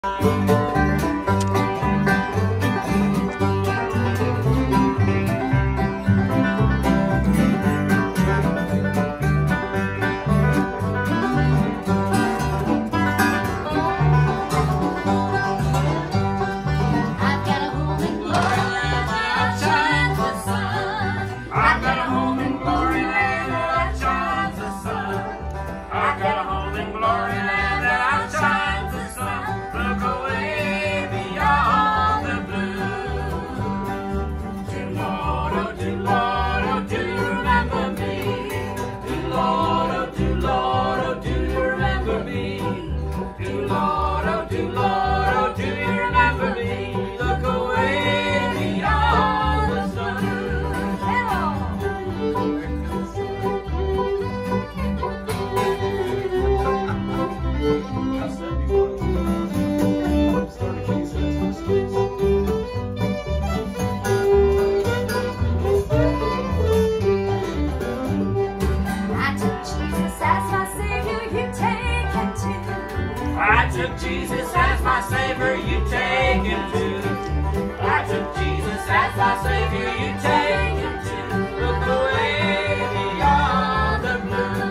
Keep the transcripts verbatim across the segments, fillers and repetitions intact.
I took Jesus as my Savior, you take him too. I took Jesus as my Savior, you take him too. Look away beyond the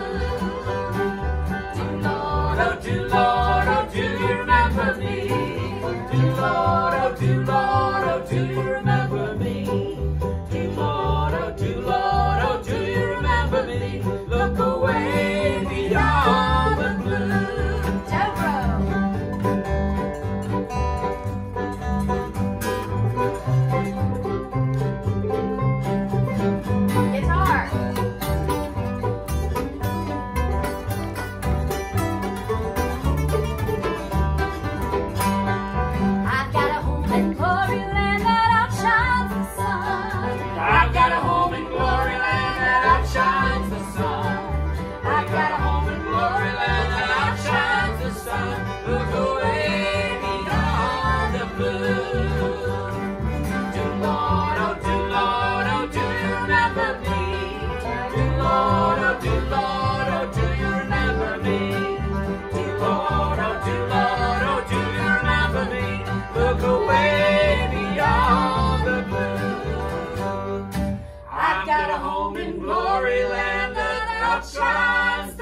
blue. Dear Lord, oh dear Lord, oh do you remember me? Dear Lord, oh dear Lord, oh do you remember me? Dear Lord, oh dear Lord, oh do you remember me? Look away beyond the blue. Got a home in glory land that outshines